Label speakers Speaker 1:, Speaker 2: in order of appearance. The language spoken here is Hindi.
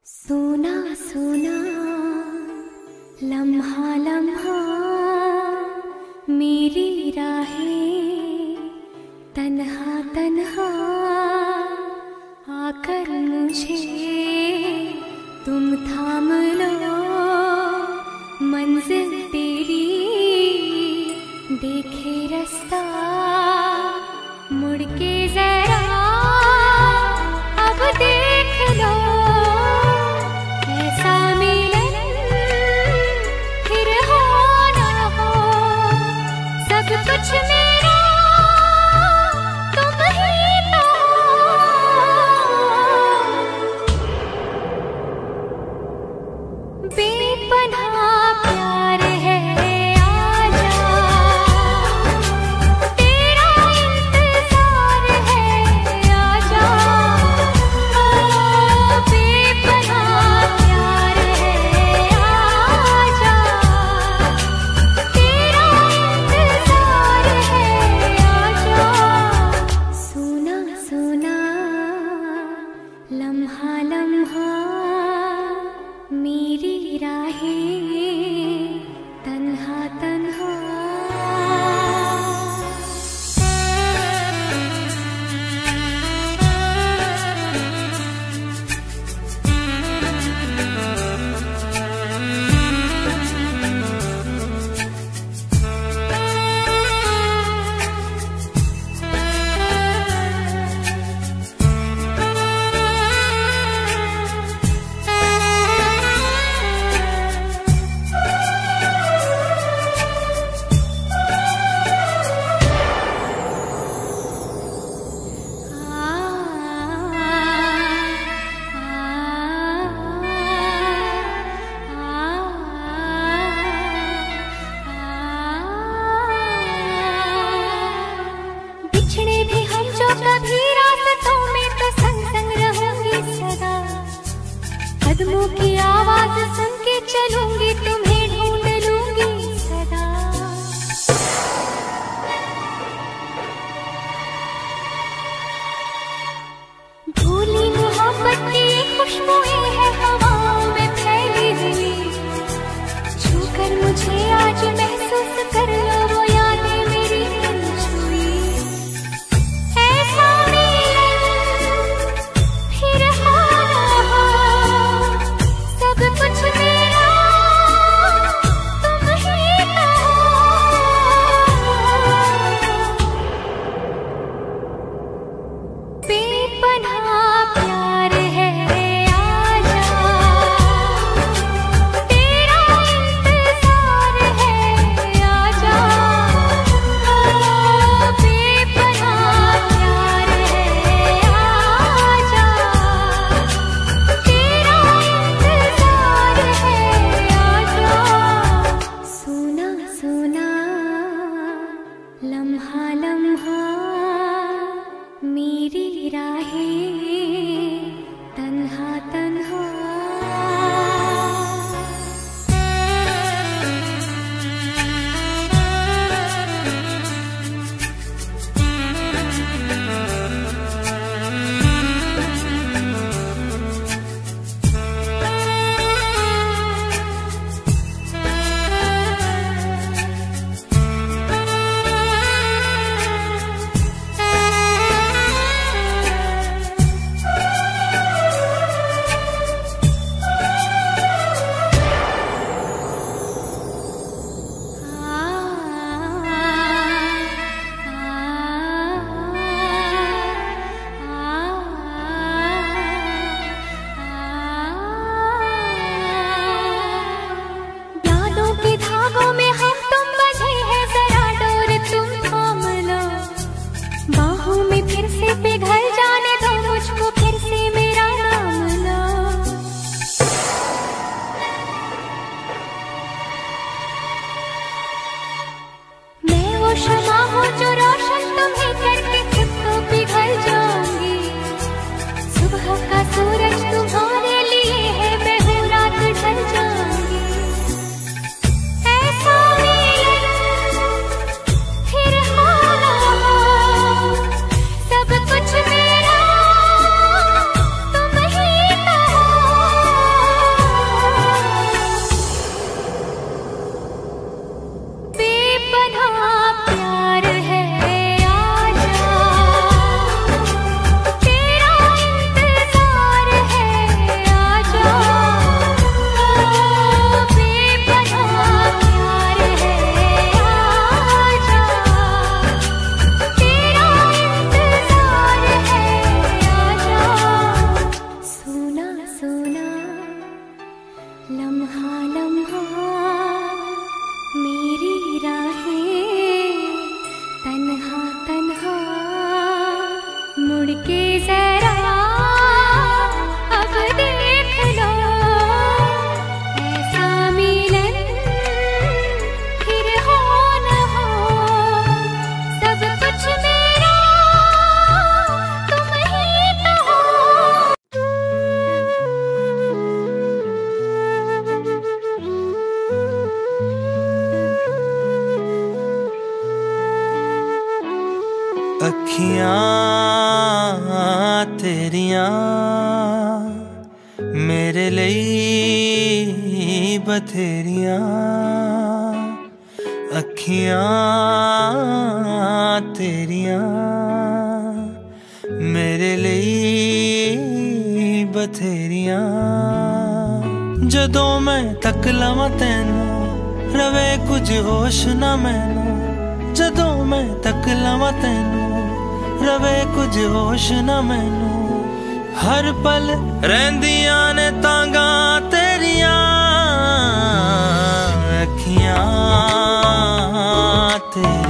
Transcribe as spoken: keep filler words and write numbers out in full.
Speaker 1: सोना सोना लम्हा लम्हा मेरी राहें तन्हा तन्हा आकर मुझे तुम थाम लो। मंजिल तेरी देखे रास्ता मुड़ के जरा अब देख लो। ऐसा मिलन फिर हो ना हो, सब कुछ मेरा तुम ही तो। बेपनाह प्यार है लम्हा लम्हा मेरी राहें तन्हा तन्हा। कभी रास्तों में तो संग संग रहूंगी सदा, कदमों की आवाज सुन के चलूंगी तुम्हें ढूंढ लूंगी सदा। भूली मोहब्बत की खुशबुएं है हवाओं में फैली हुई, छूकर मुझे आज महसूस कर लो वो यादें मेरी छुई। लम्हा लम्हा मेरी राहें तन्हा तन्हा।
Speaker 2: अखियां तेरियां मेरे लिए बथेरियां, अखियां तेरियां मेरे लिए बथेरियां। जदों मैं तक लवां तैनू रवे कुछ होश ना मैनू, जदों मैं तक लवां तैनू रवे कुछ होश ना मैनू। हर पल रहिंदियां ने तांगा तेरियां, अखियां तेरियां